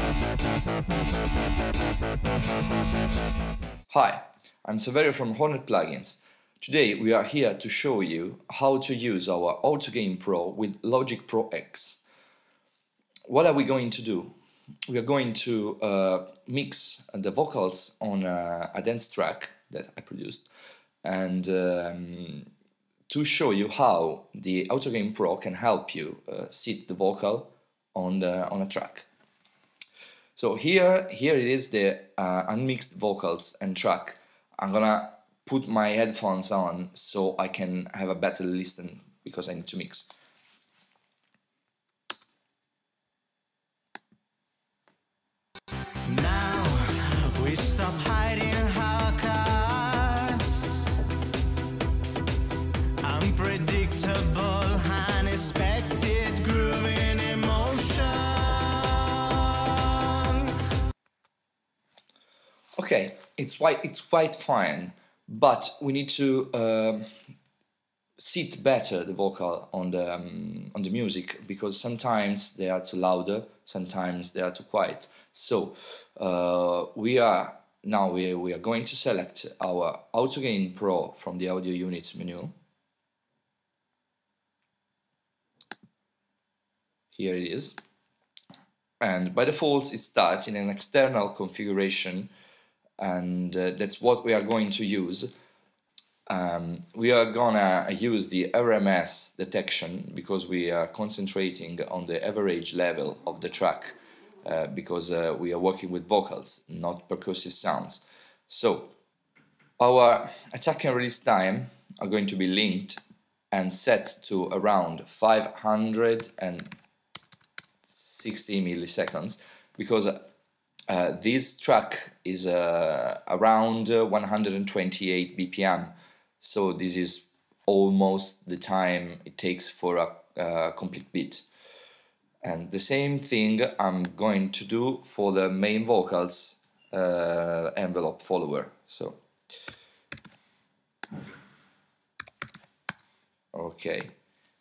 Hi, I'm Saverio from HoRNet Plugins. Today we are here to show you how to use our AutoGain Pro with Logic Pro X. What are we going to do? We are going to mix the vocals on a dance track that I produced, and to show you how the AutoGain Pro can help you set the vocal on a track. So here it is, the unmixed vocals and track. I'm gonna put my headphones on so I can have a better listen because I need to mix. Now we stop hiding our cards. Unpredictable, unexpected, grooving emotion. Okay, it's quite fine, but we need to sit better the vocal on the music, because sometimes they are too louder, sometimes they are too quiet. So we are going to select our AutoGain Pro from the audio units menu. Here it is, and by default it starts in an external configuration, and that's what we are going to use. We are gonna use the RMS detection because we are concentrating on the average level of the track, because we are working with vocals, not percussive sounds. So our attack and release time are going to be linked and set to around 560 milliseconds, because this track is around 128 BPM, so this is almost the time it takes for a complete beat. And the same thing I'm going to do for the main vocals envelope follower. So okay,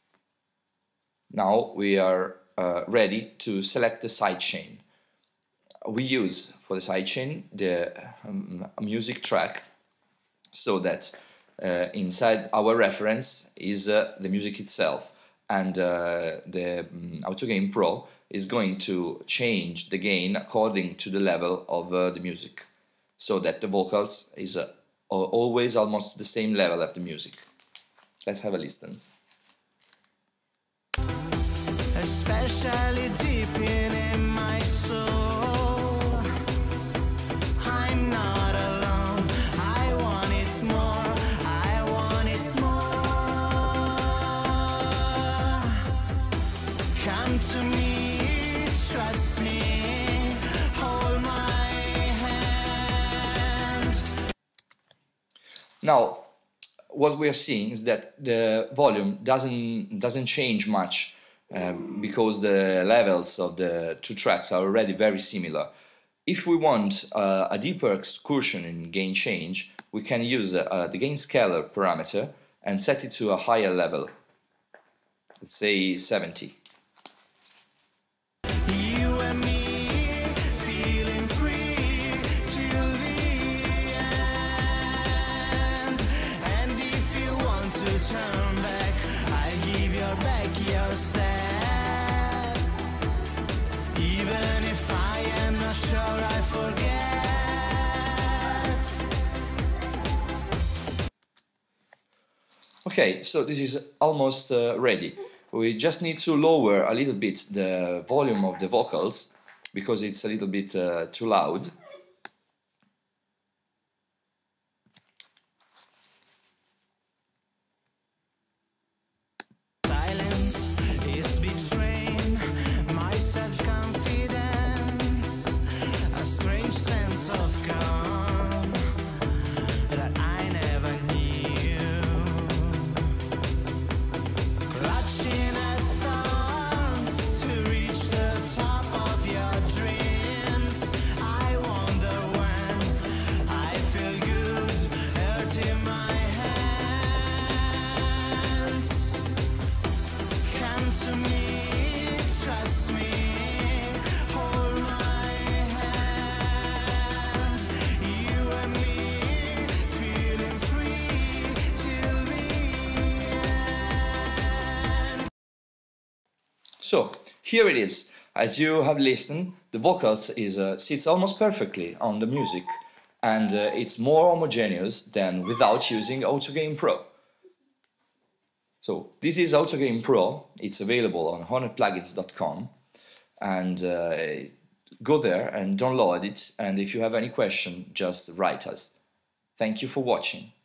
now we are ready to select the sidechain. We use for the sidechain the music track, so that inside our reference is the music itself, and the AutoGain Pro is going to change the gain according to the level of the music, so that the vocals is always almost the same level of the music. Let's have a listen. Especially deep in my soul, I'm not alone. I want it more, I want it more. Come to me, trust me, hold my hand. Now, what we are seeing is that the volume doesn't change much, because the levels of the two tracks are already very similar. If we want a deeper excursion in gain change, we can use the gain scalar parameter and set it to a higher level, let's say 70. You and me, feeling free till the end. And if you want to turn back, I give your back your step. Even if I am not sure I forget. Okay, so this is almost ready. We just need to lower a little bit the volume of the vocals, because it's a little bit too loud. Silence is betraying my self-confidence, a strange sense of calm that I never knew. Clutching at thorns to reach the top of your dreams, I want So here it is. As you have listened, the vocals sits almost perfectly on the music, and it's more homogeneous than without using AutoGain Pro. So this is AutoGain Pro. It's available on HoRNetPlugins.com, and go there and download it. And if you have any question, just write us. Thank you for watching.